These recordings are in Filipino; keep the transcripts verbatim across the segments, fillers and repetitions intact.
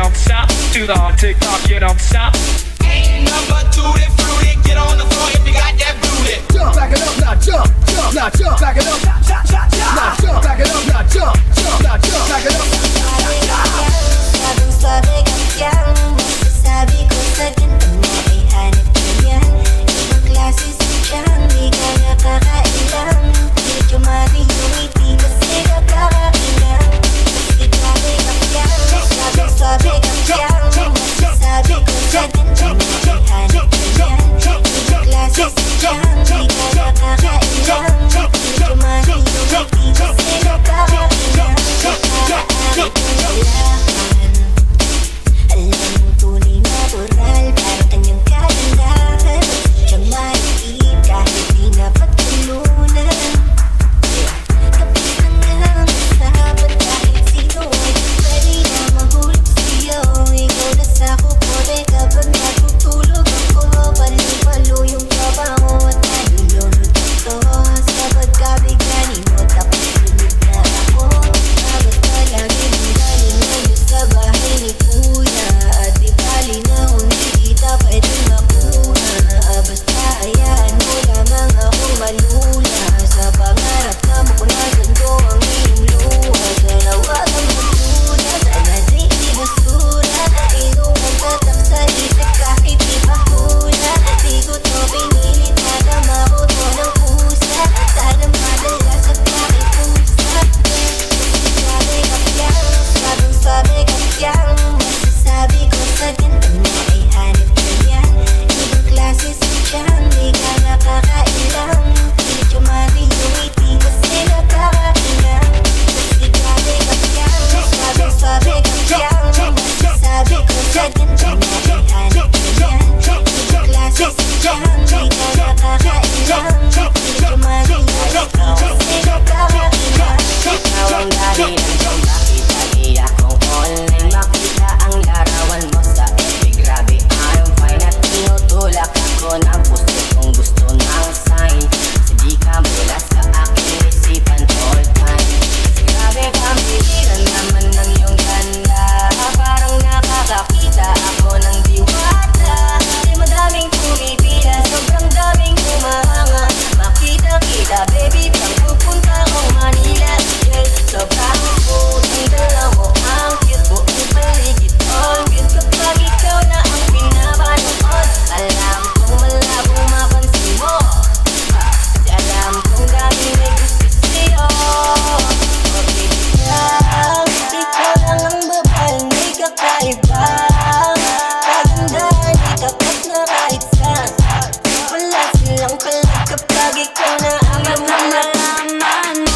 don't stop. Do the hard tick tock, you don't stop. Ain't number two that fruity. Get on the floor if you got that booty. Jump, back it up, now jump, jump, now jump, back it up, now jump, back it up, now jump, jump, now jump, back it up. Sabing sabi kakyang masasabi ko sa ganito mo ay hanip ko yan. Ibang klase sa siyang di ka nakakailang. Medyo mati-umiti kasi nakakailang. Kasi grabe kakyang, sabing sabi kakyang masasabi ko sa ganito mo ay hanip ko yan. Ibang klase sa siyang di ka nakakailang. Medyo mati-umiti kasi nakakailang. Nakakaarit ko nalaman. Alam mo tunay natural, parang kanyang kagandahan. Siyang maliit kahit di napagtulunan. Kapit lang ang sahabat kahit sino ay pwede na mahulog siya. Ikaw na sa kupore kapag natutulog ako. Palipalo yung kabango at nalulunod ako. Sa pagkabigani mo tapos sunod na ako. Abot ka lagi mong galing ngayon sa bahay ni Kuya. At di bali na kung di kita pwede makuha. Basta hayaan mo lamang akong malula. Sa pangarap na mapunasan ko ang iyong luha. Sa lawag ang magmuna, sana di ibasura. Inuman tatak sa isip kahit di mahula. Di ko to pinilit, nadama ko to ng pusa. Sana madala sa pakipusa. Sabi kakyang, sabang sabi kakyang masasabi ko sa ganito mo ay hanip ko yan. Ibang klase sa siyang di ka nakakailang. Medyo mati-umiti kasi nakakailang. Kasi grabe kakyang, sabang sabi kakyang masasabi ko sa ganito mo ay hanip ko yan. Ibang klase sa siyang di ka nakakailang. Medyo mati-umiti kasi nakakailang. Ikaw ang dahilan kung bakit lagi akong online. Makita ang larawan mo sa F B. Grabe, I'm fine at tinutulak ako ng puso kung gusto ng sign. Sabi ka mula sa aking isipan all time. Grabe, kambihiran naman ng iyong ganda. Parang nakakakita ako ng diwata. Di madaming pumipila, sobrang daming humahanga. Makita-kita baby, pang pupunta akong Manila. Sobrang putang dala mo, ang cute mo, ang paligid all good. Kapag ikaw na ang pinapanood, alam kong malabo mapansin mo. Kasi alam kong daming may gusto sa'yo. O baby lang, ikaw lang ang babae may kakaiba. Kagandahan di kapag na kahit saan. Wala silang kalag kapag ikaw na ang mamalaman mo.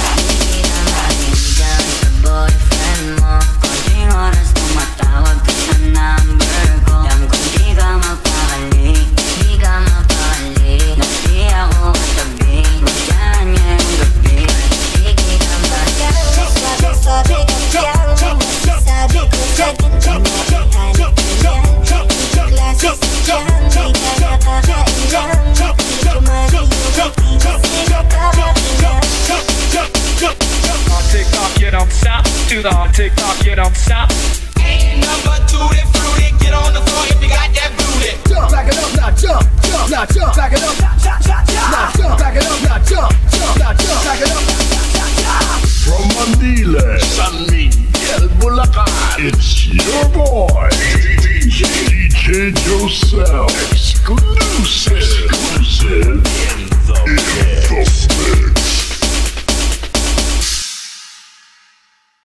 Do the hard tick tock, you don't stop. Ain't number two that fruity. Get on the floor if you got that booty. Jump, back it up, now jump, jump, now jump, back it up, now jump, back it up, now jump, jump, now jump, back it up. From Manila, San Miguel, Bulacan, it's your boy, D J Joseph.